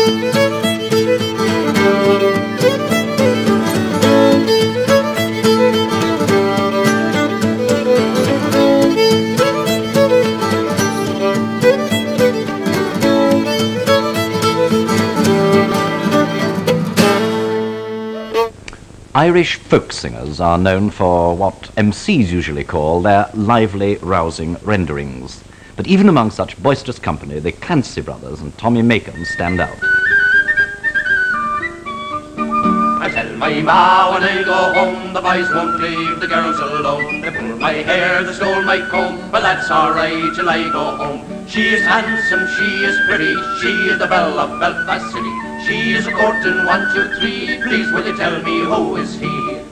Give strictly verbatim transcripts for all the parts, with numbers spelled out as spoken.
Irish folk singers are known for what M Cs usually call their lively, rousing renderings. But even among such boisterous company, the Clancy brothers and Tommy Macon stand out. I tell my ma when I go home, the boys won't leave the girls alone. They pull my hair, they stole my comb, but that's alright till I go home. She is handsome, she is pretty, she is the belle of Belfast City. She is a courting one, two, three, please will you tell me who is he?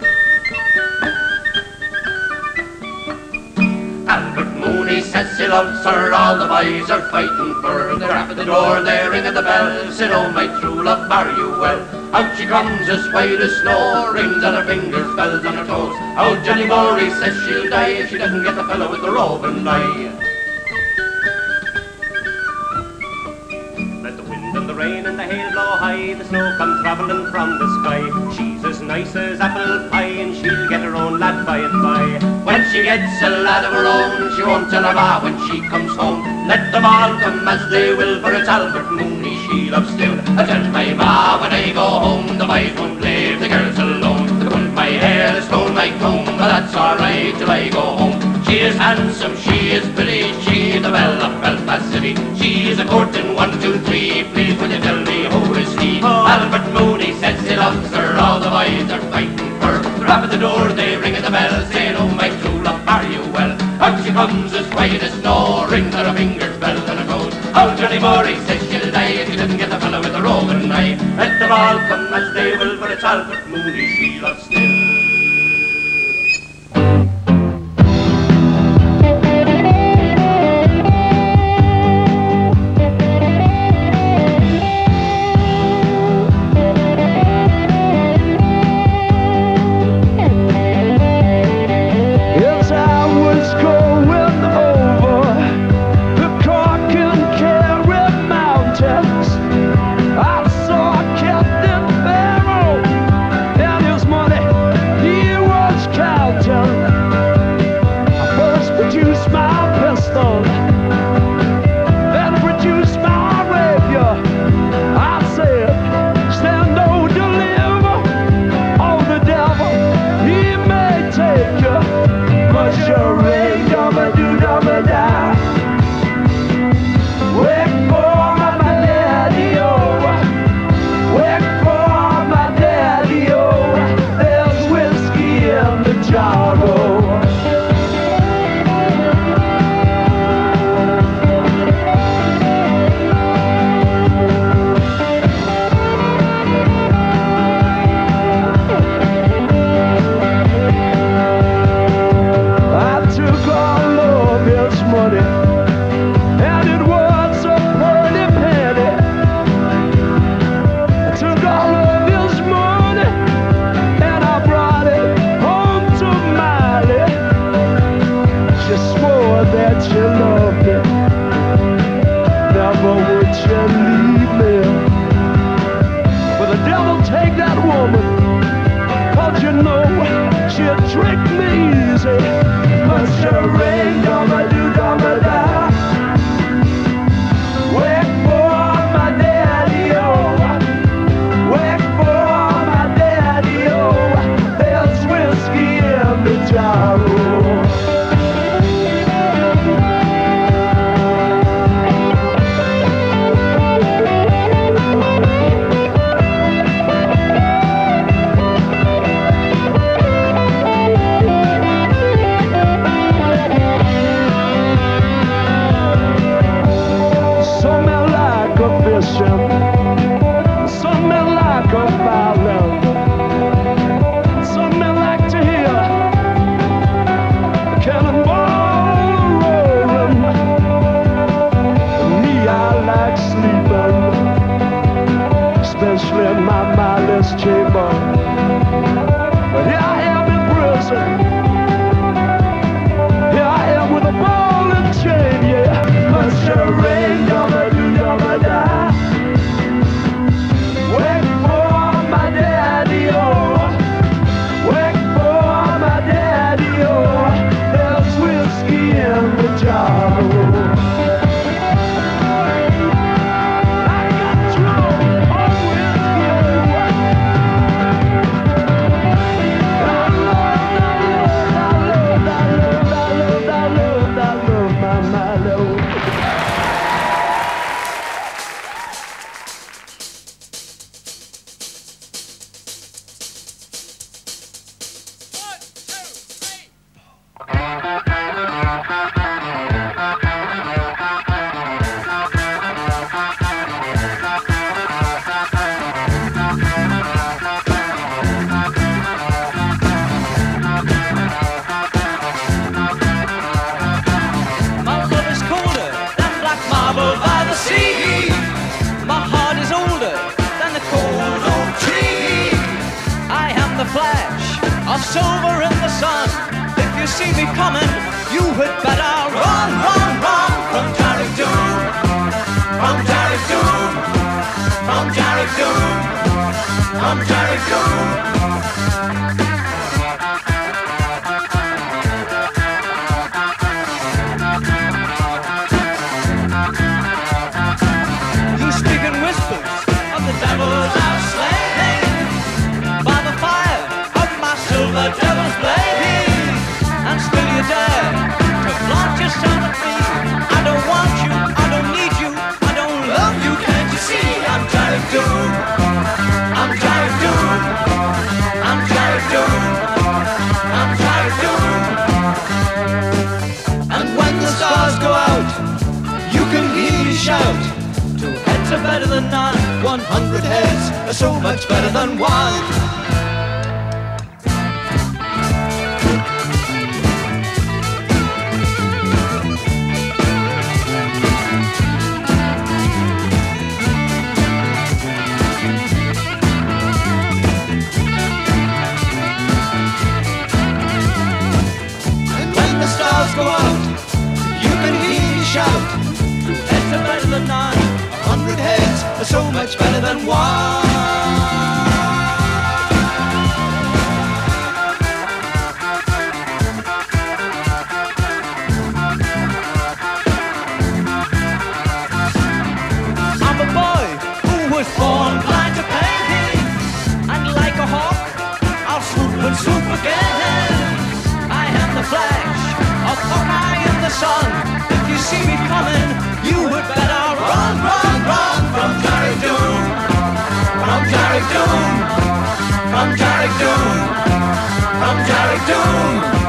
Albert Mooney says he loves her, all the boys are fighting for her. They're at the door, they're ringing the bell, said oh my true love, are you well? Out she comes as white as snow, rings on her fingers, bells on her toes. Oh, Johnny Morey says she'll die if she doesn't get the fellow with the roving eye. Let the wind and the rain and the hail blow high, the snow come travelling from the sky. She's as nice as apple pie, and she'll get her own lad by and by. When she gets a lad of her own, she won't tell her ma when she comes home. Let them all come as they will, for it's Albert Mooney she loves still. I tell my ma when I go home, the boys won't leave the girls alone. They pulled my hair, they stole my comb, but that's alright till I go home. She is handsome, she is pretty, she is the belle of Belfast City. She is a courting one, two, three, please will you tell me who is he? Oh. Albert Mooney says he loves her, all the boys are fighting for her. They're up at the door, they ring at the bell, saying oh my true love, are you well? Out she comes as white as snow, rings on her fingers, bells on her toes. Oh, Johnny Morey says she'll die if she doesn't get the fellow with the roving eye. Let them all come as they will, for it's Albert Mooney she loves still. silver in the sun. If you see me coming, you had better run, run, run from Derek Doom, from Derek Doom, from Derek Doom, from Derek Doom. You speak in whispers of the devils I've slain by the fire of my silver devil's blade, and still you dare to flaunt yourself at me. I don't want you, I don't need you, I don't love you, can't you see? I'm Derek Doom, I'm Derek Doom, I'm Derek Doom, I'm Derek Doom. And when the stars go out, you can hear me shout, two heads are better than none, one hundred heads are so much better than one. Go out, you can hear me shout, two heads are better than none, a hundred heads are so much better than one. I'm a boy who was born blind to pain, and like a hawk, I'll swoop and swoop again. I am the flash of Hawkeye in the sun. If you see me coming, you would better run, run, run from Derek Doom, from Derek Doom, from Derek Doom, from Derek Doom.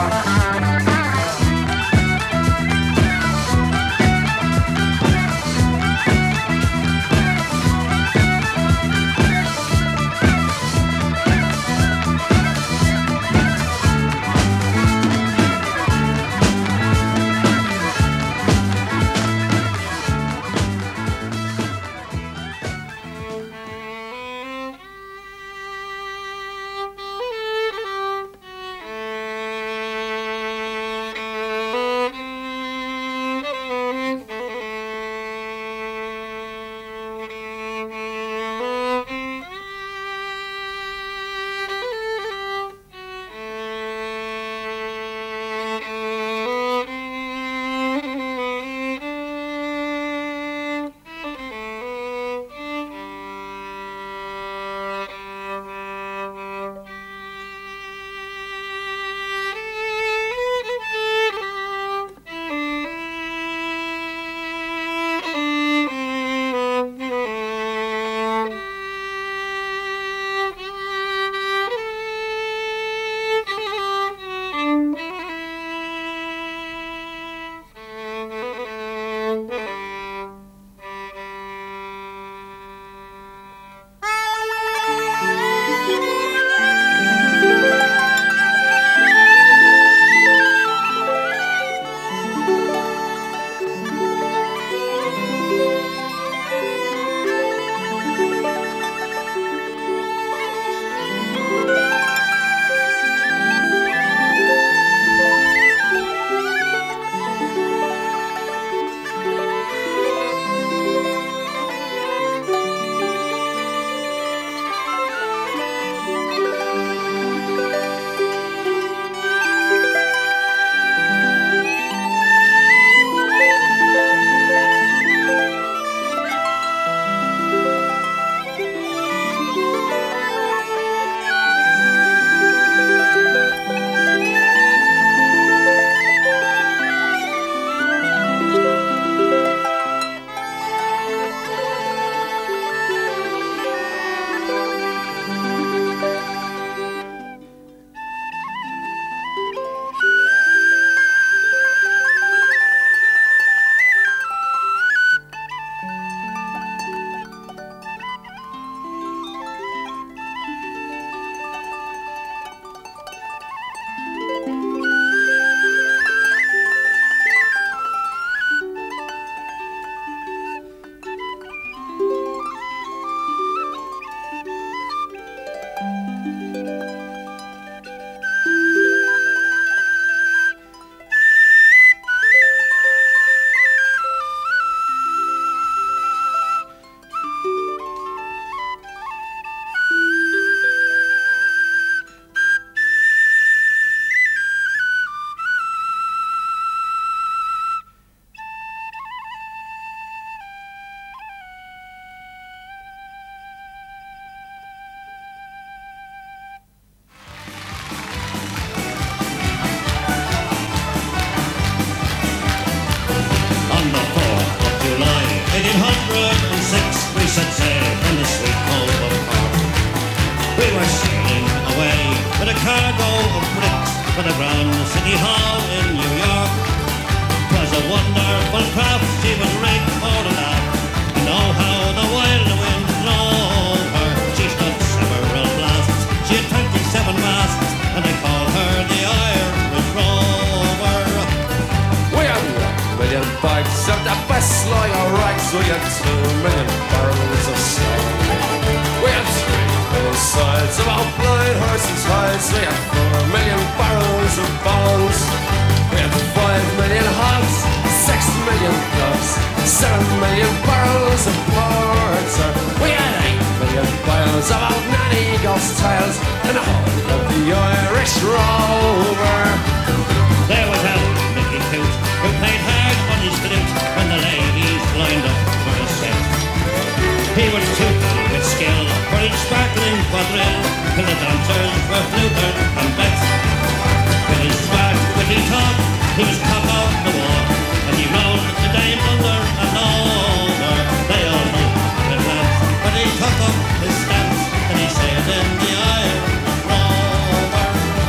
cargo of bricks for the Grand City Hall in New York. 'Twas a wonderful craft, she was rigged for the laugh. You know how the wild wind drove her. She stood several blasts, she had twenty-seven masts, and they called her the Irish Rover. We had one million bags of the best lager rags. We had two million barrels of snow. We had three million sides of our blind horses' hides. We had four million barrels of bones. We had five million hogs, six million doves, seven million barrels of porter. We had eight million bales of old nanny ghost tales, and the whole of the Irish Rover. There was Al Mickey Coot, who played hard on his flute when the ladies lined up for a set. He was too good with skill for each sparkling quadrille, till the dancers were fluted and bet. With his smart, witty talk, he was top of the walk, and he rolled the dame under and over. They all knew at once, but he took up his stance, and he sailed in the Irish Rover.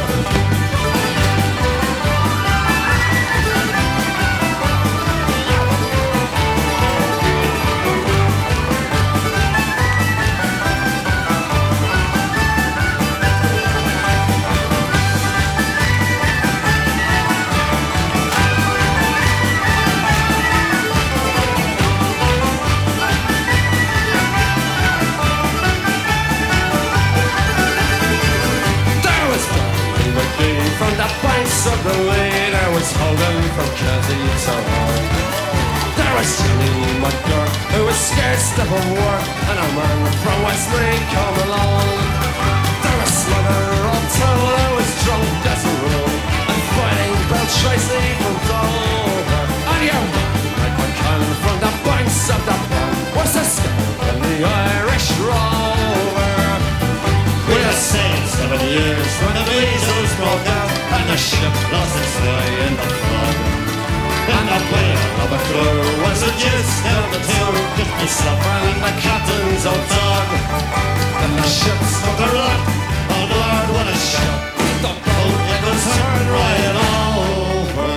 From the banks of the Lee, there was Hogan from Jersey to Hull. There was Jimmy McGurk, who was scared stiff of work, and a man from Westmeath come along. There was Slugger O'Toole, who was drunk as a rule, and fighting Bill Tracy from Dover. And your man, Mike McCann, from the banks of the Bann, was a skipper in the Irish Rover. We had sailed seven years when the measles broke out, and the ship lost its way in the flood. And the whale of a crew was the gist of the two, just myself and the captain's old dog. And the ship struck a rock, oh Lord, what a shock! The boat it was turned right over,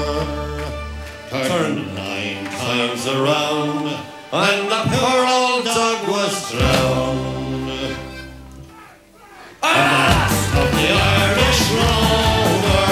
turned nine times around, and the poor old dog was drowned. Alas of the Irish Rover.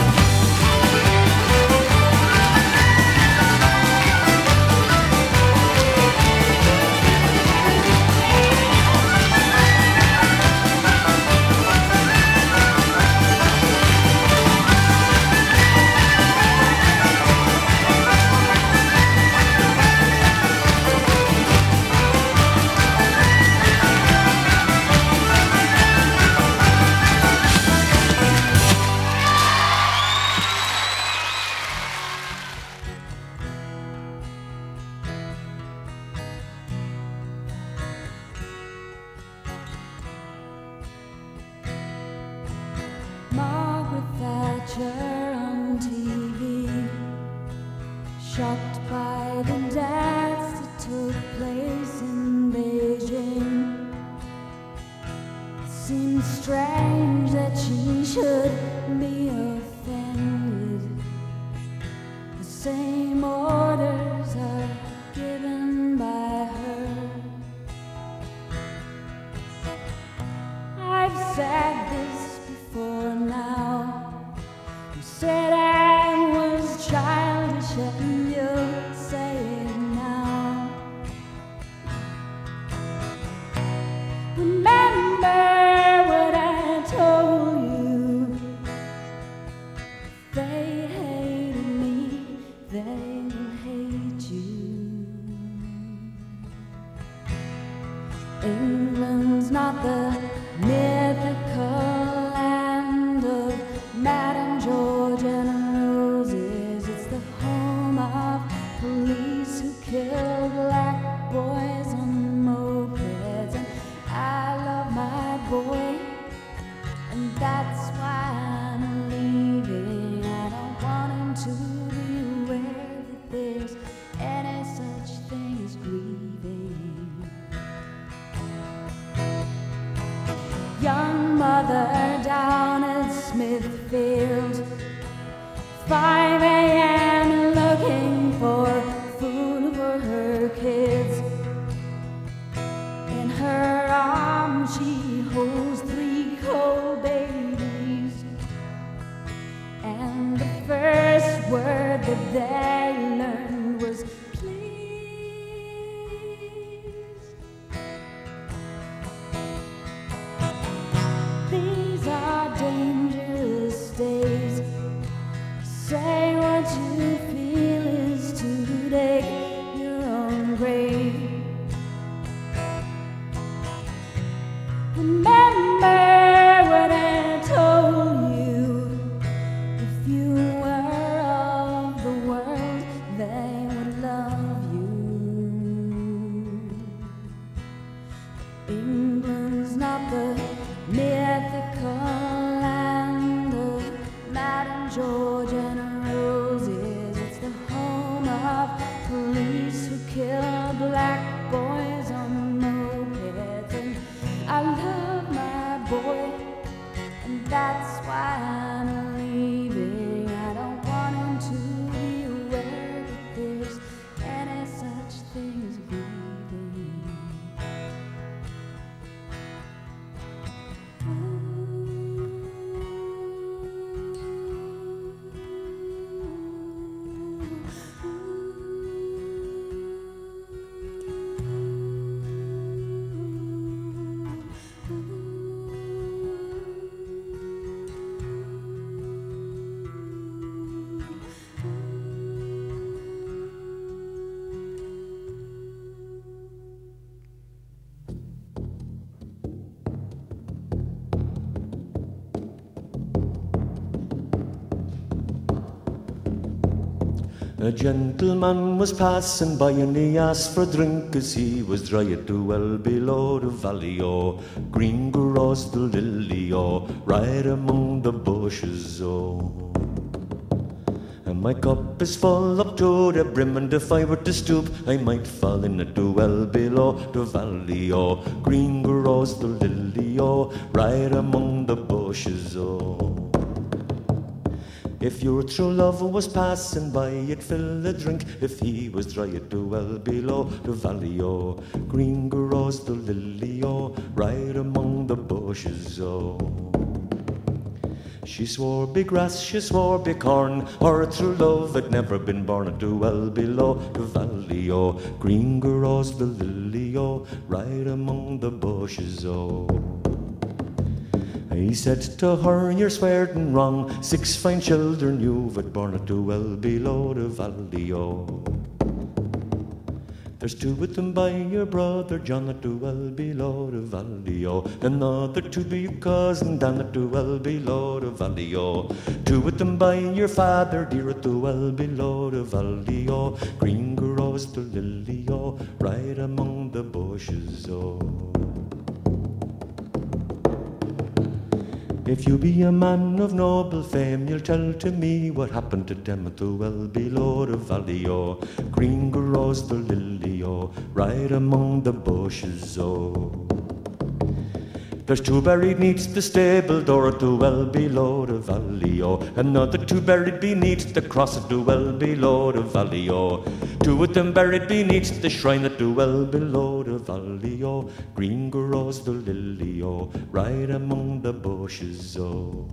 Margaret Thatcher on T V, shocked by the deaths that took place in Beijing. It seems strange that she should be offended. The same orders are given by her. I've said this before now. You said I was childish and you'll say it now. Remember what I told you. They hated me, they will hate you. England's not the mythical land of Madame George and roses. It's the home of police who kill black boys on mopeds. And I love my boy, and that's why I'm leaving. I don't want him to be aware that there's any such thing as grieving. Young mother down Smithfield. five a.m. looking for food for her kids. In her arms she holds three cold babies, and the first word that they learned was these are dangerous days. Say what you feel is to dig your own grave. Remember what I told you. If you were of the world, they would love you. England's not the mythical land of Madame George and roses. It's the home of police who kill black boys on mopeds. And I love my boy, and that's why I'm leaving. I don't want him to be aware that there's any such thing as grieving. A gentleman was passing by and he asked for drink as he was dry at the well below the valley, oh, green grows the lily, oh, right among the bushes, oh. And my cup is full up to the brim, and if I were to stoop, I might fall in at the well below the valley, oh, green grows the lily, oh, right among the bushes, oh. If your true love was passing by, you'd fill a drink. If he was dry at the well below the valley, oh, green grows the lily, oh, right among the bushes, oh. She swore be grass, she swore be corn, her true love had never been born at the well below the valley, oh, green grows the lily, oh, right among the bushes, oh. He said to her, you're swearing wrong, six fine children you've had born at the well below the valley, oh. There's two with them by your brother John at the well below the valley, oh. Another two by your cousin Dan at the well below the valley, oh. Two with them by your father dear at the well below the valley, oh. Green grows the lily, oh, right among the bushes, oh. If you be a man of noble fame, you'll tell to me what happened to them at the well below the valley, oh. Green grows the lily, oh, right among the bushes, oh. There's two buried neath the stable door at the well below the valley, oh. Another two buried beneath the cross at the well below the valley, oh. Two of them buried beneath the shrine at the well below the valley, oh. Green grows the lily, oh, right among the bushes, oh.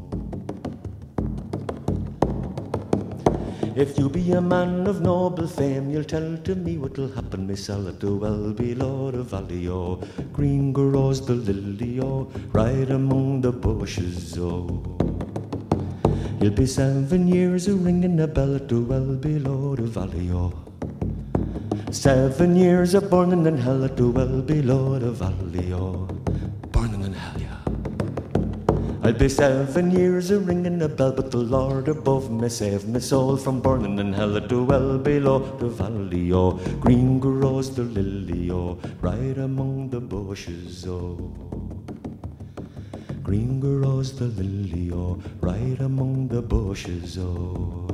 If you be a man of noble fame, you'll tell to me what'll happen, myself, at the well below the valley, oh. Green grows the lily, oh, right among the bushes, oh. You'll be seven years a ringing a bell at the well below the valley, oh. Seven years a burning in hell at the well below the valley, oh. Burning in hell, yeah. I'll be seven years a ringing a bell, but the Lord above me saved my soul from burning in hell at the well below the valley, oh. Green grows the lily, oh, right among the bushes, oh. Green grows the lily, oh, right among the bushes, oh.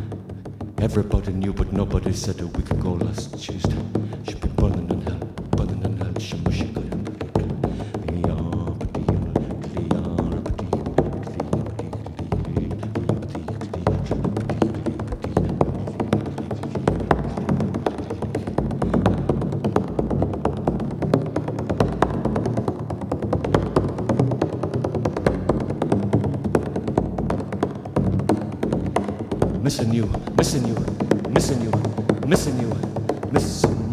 Everybody knew, but nobody said a week ago last Tuesday she'd been burning in hell, burning missing you, missing you, missing you, missing you, missing you.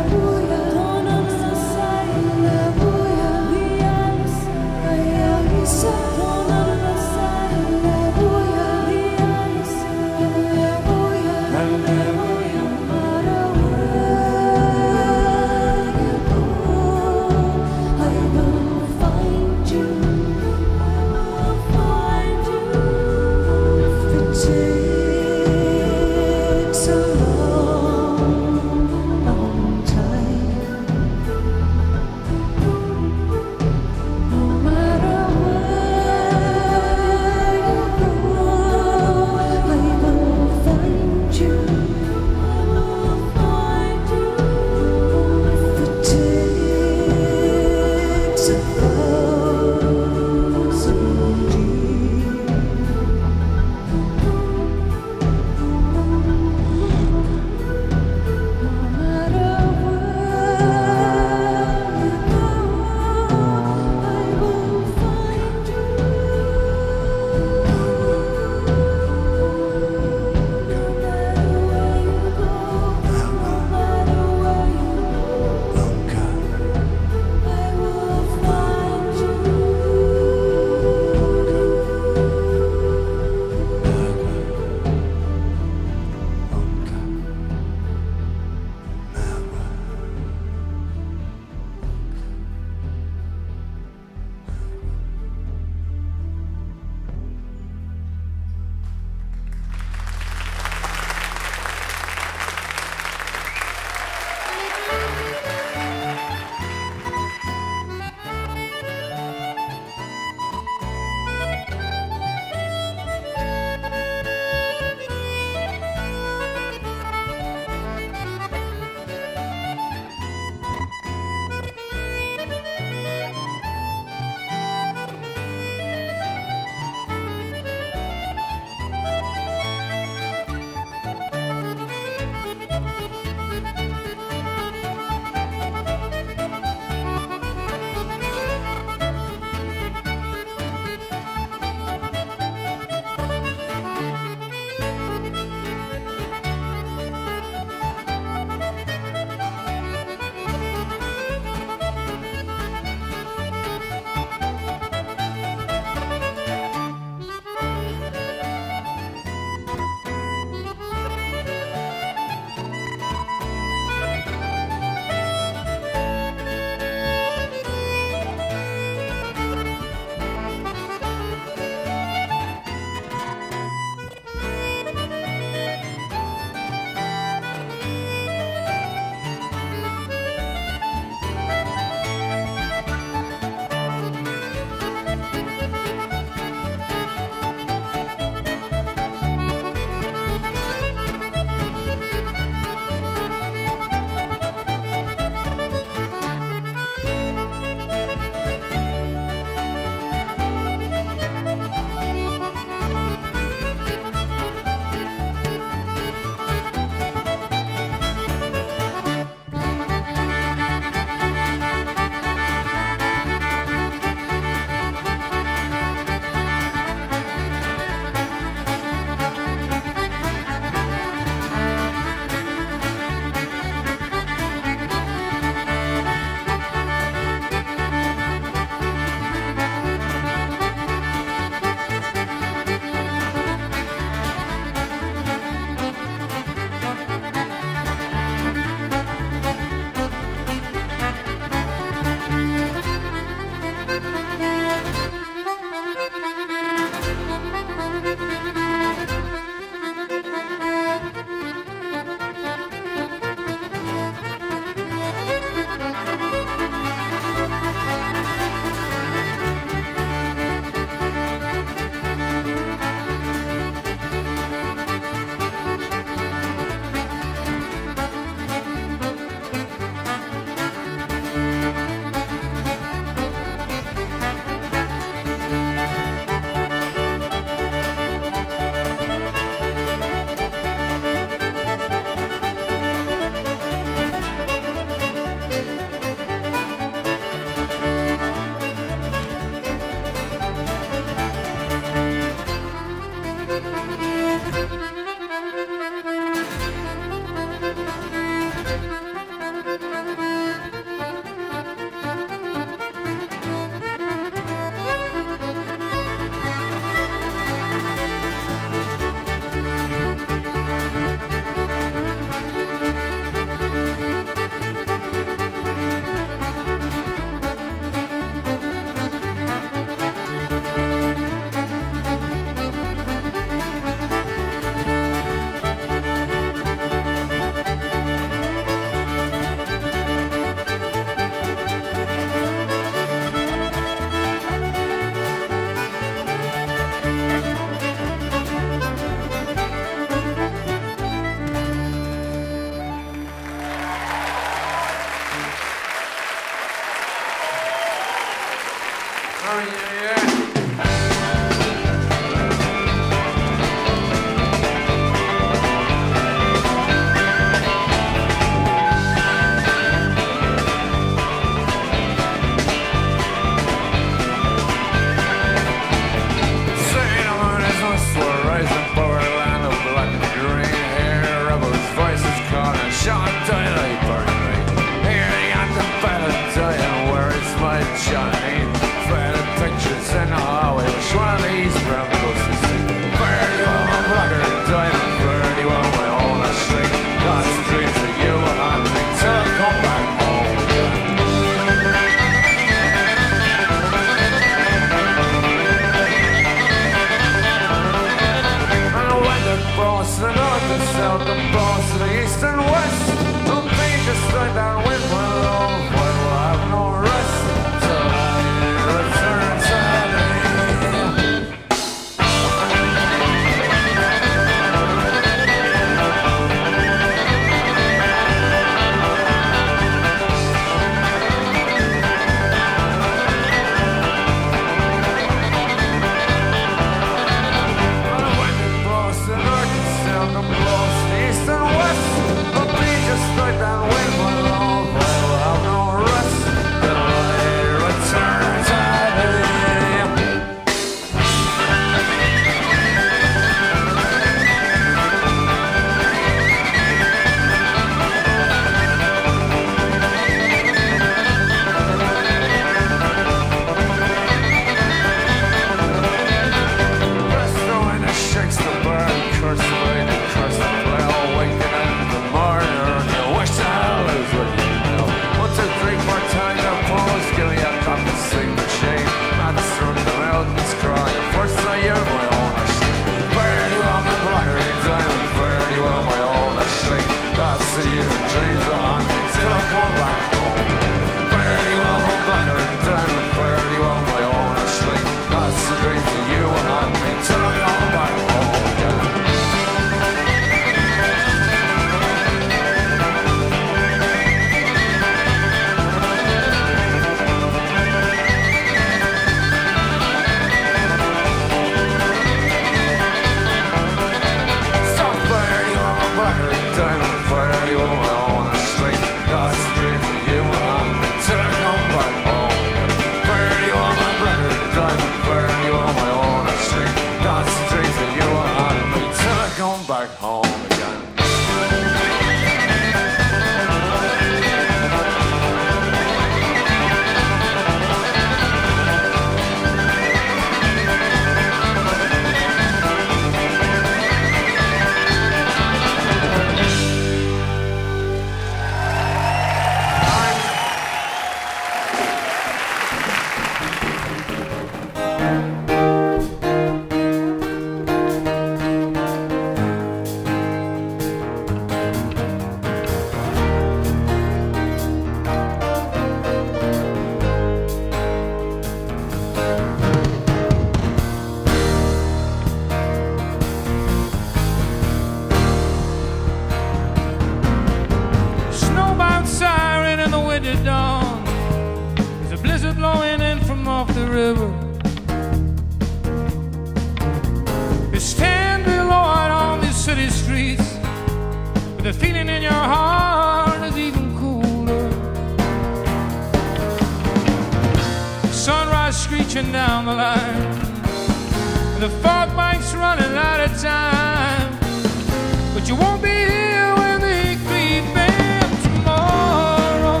timeline. The fog bank's running out of time, but you won't be here when they creep in tomorrow.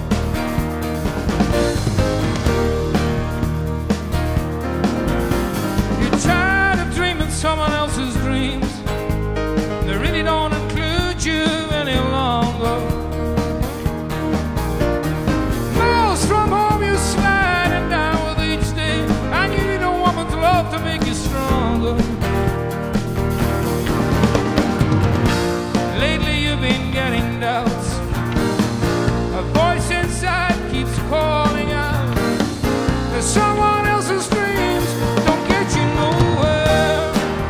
You're tired of dreaming someone else's dreams. They really don't include you any longer. Miles from home you're sliding down with each day, and you need a woman's love to make you stronger. Lately you've been getting doubts. A voice inside keeps calling out that someone else's dreams don't get you nowhere.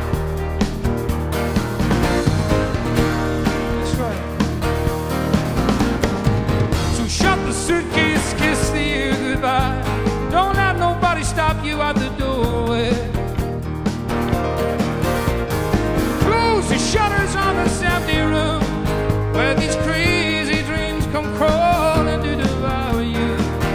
That's right. So shut the suitcase, kiss the year goodbye. Don't let nobody stop you at the doorway. Close the shutters on this empty room where these crazy dreams come crawling to devour you.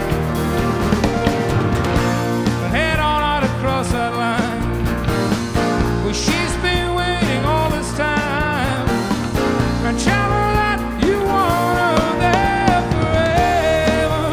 Head on out across that line where she's been waiting all this time, and tell her that you want her there forever.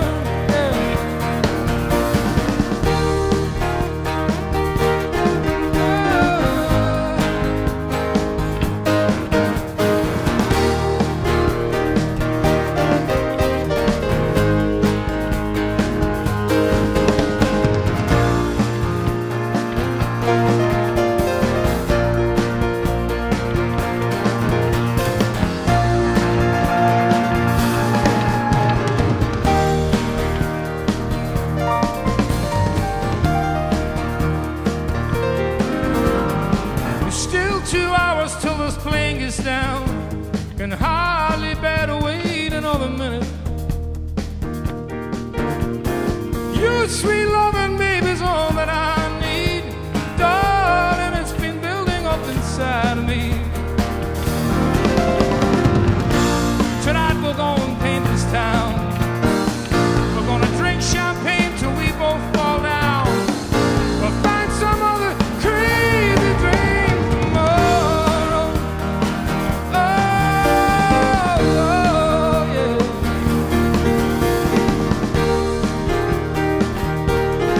There's still two hours till this plane gets down. Can hardly bear to wait another minute. Your sweet loving baby's all that I need, darling. It's been building up inside of me. Tonight we're gonna paint this town. We're gonna drink champagne till we both fall down. We'll find some other crazy dream tomorrow. Oh, oh, yeah.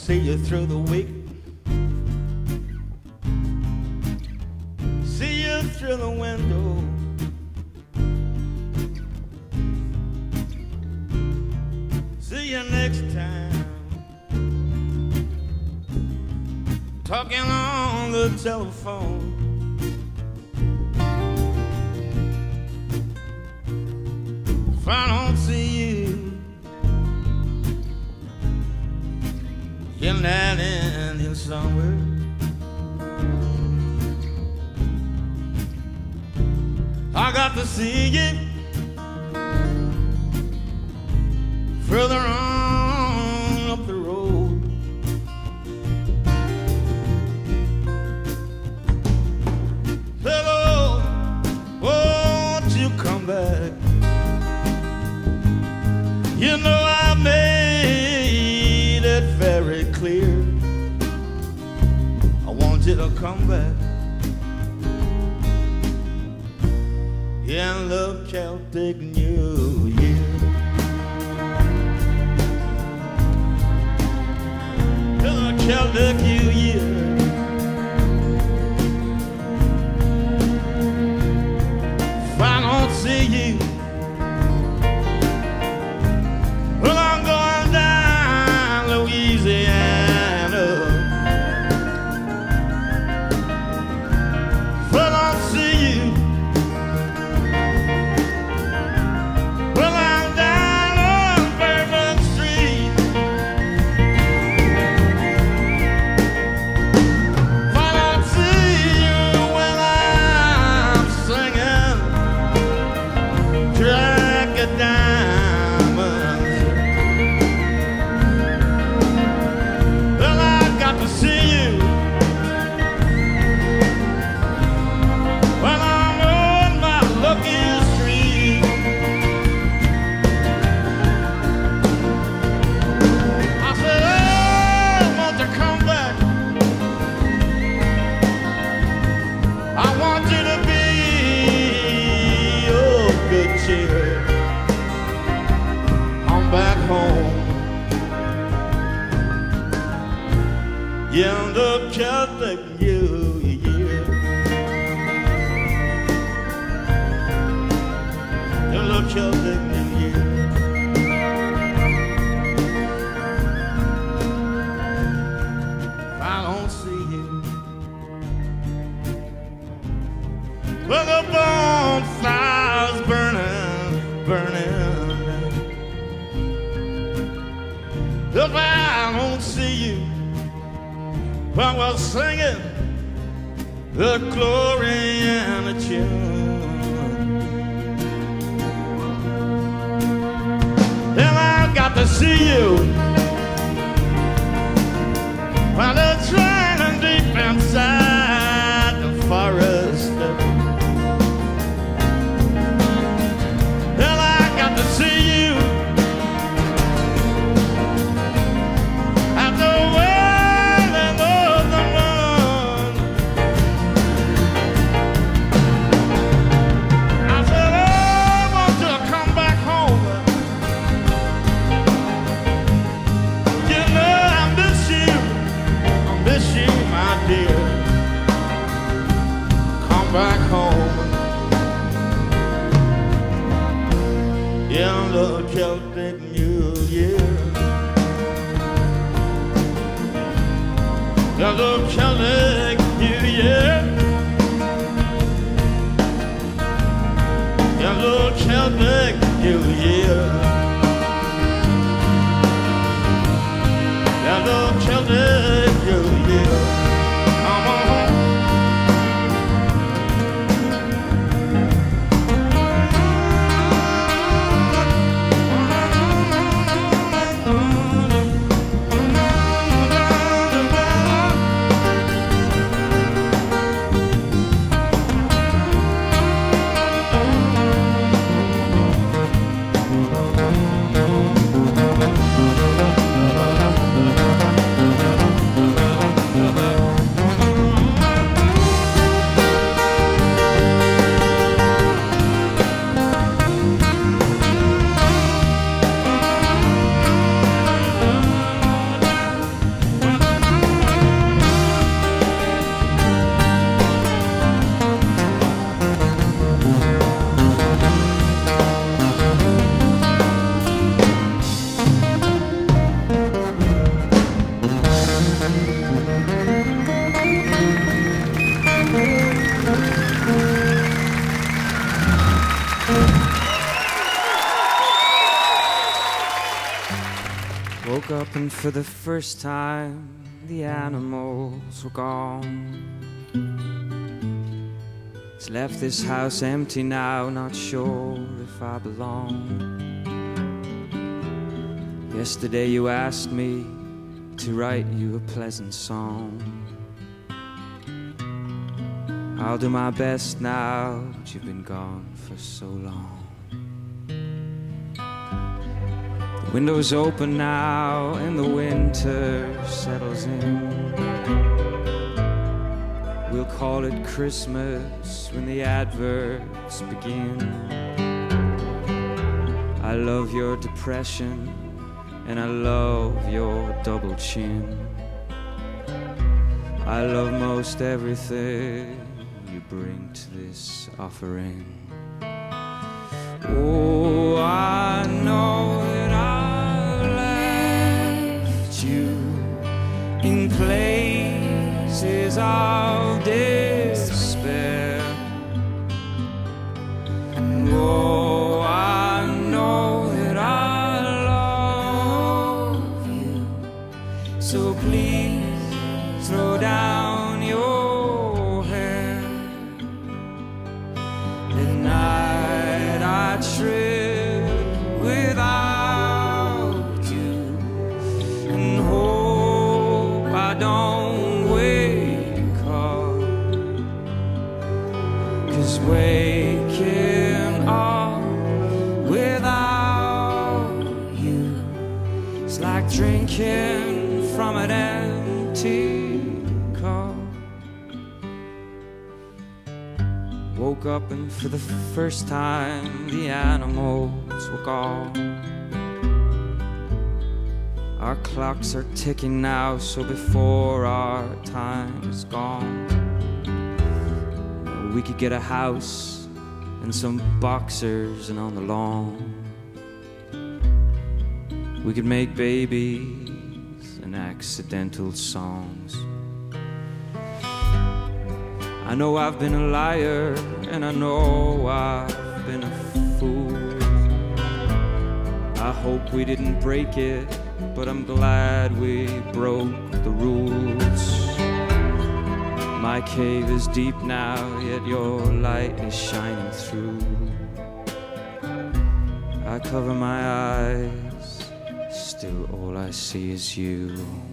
see you through the week. See you through the window. See you next time. Talking on the telephone. If I don't see you in that Indian somewhere, I got to see you further on up the road. Hello, won't you come back? You know I made it very clear. I want you to come back. In the Celtic New Year. In the Celtic New Year. If I don't see you, well, I'm going down Louisiana. If I don't see you, well, I'm down on Bourbon Street. If I don't see you when I'm singing Track of Diamonds, well, I got to see you when I'm on my lucky street. I said, oh, won't you come back? I want you to be your good cheer. I'm back home in the Celtic New Year. In the Celtic New Year. If I don't see you, well, the bonfire's burning, burning. If I don't see you, well, we're singing the glory and the tune. And I've got to see you while they're trying deep inside the forest. And I got to see you at the wailing of the moon. I said, oh, won't you come back home? You know I miss you, I miss you, my dear. Come back home. In the Celtic New Year. In the Celtic New Year. In the Celtic New Year. In the Celtic New Year. Come on home. Woke up and for the first time the animals were gone. It's left this house empty now, not sure if I belong. Yesterday you asked me to write you a pleasant song. I'll do my best now that you've been gone for so long. The window's open now and the winter settles in. We'll call it Christmas when the adverts begin. I love your depression and I love your double chin. I love most everything you bring to this offering. Oh, I know that I left you in places of despair. Oh, I know that I love you, so please throw down your hair. At night I trip without you and hope I don't wake up, 'cause waking up without you is like drinking from an empty cup. Woke up and for the first time the animals were gone. Our clocks are ticking now, so before our time is gone, we could get a house and some boxers and on the lawn we could make babies and accidental songs. I know I've been a liar and I know I've been a fool. I hope we didn't break it, but I'm glad we broke the rules. My cave is deep now, yet your light is shining through. I cover my eyes, still all I see is you.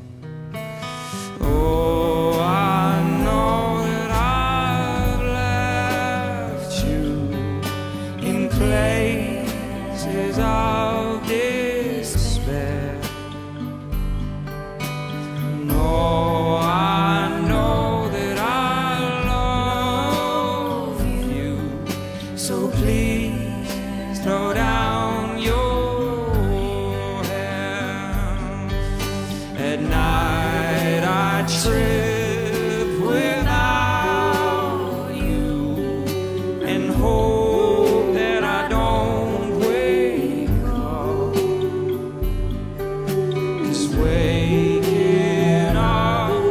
Oh, I know that I've left you in places of despair. No, I know that I love you, so please throw down your hands. At night I trip without you and hope that I don't wake up, 'cause waking up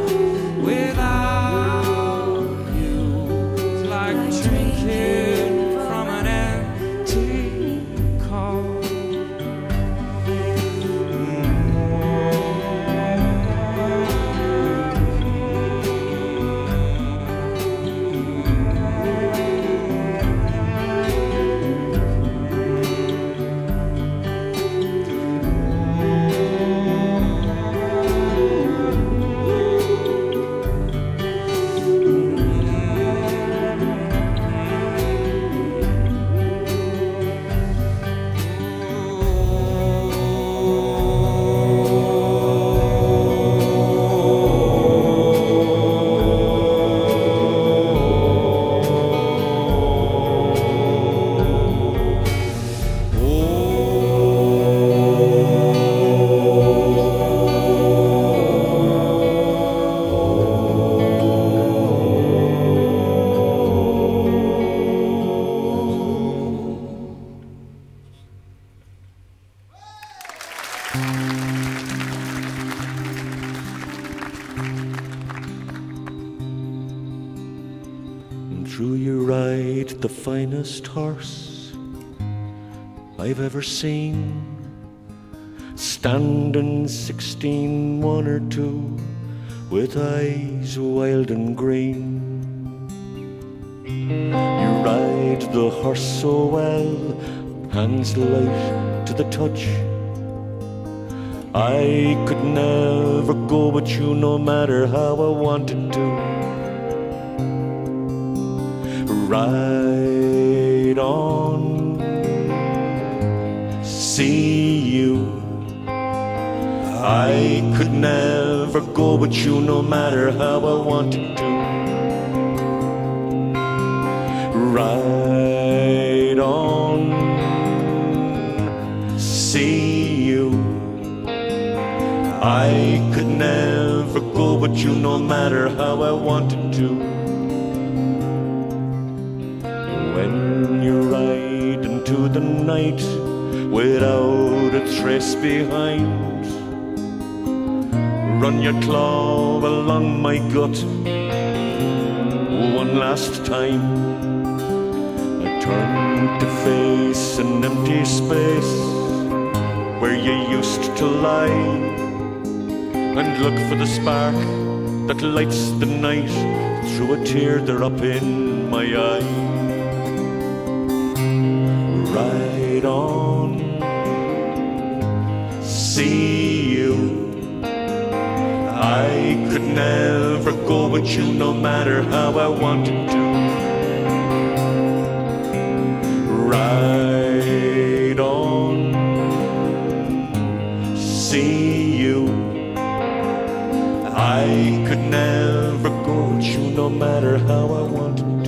without you is like drinking from an empty cup. Drew you ride the finest horse I've ever seen. standing sixteen, one or two, with eyes wild and green. You ride the horse so well, hands light to the touch. I could never go with you no matter how I wanted to. Ride on, see you. I could never go with you no matter how I wanted to. Ride on, see you. I could never go with you no matter how I wanted to. When you ride into the night without a trace behind, run your claw along my gut one last time. I turn to face an empty space where you used to lie, and look for the spark that lights the night through a teardrop in my eye. Ride on, see you. I could never go with you no matter how I wanted to. Ride on, see you. I could never go with you no matter how I wanted to.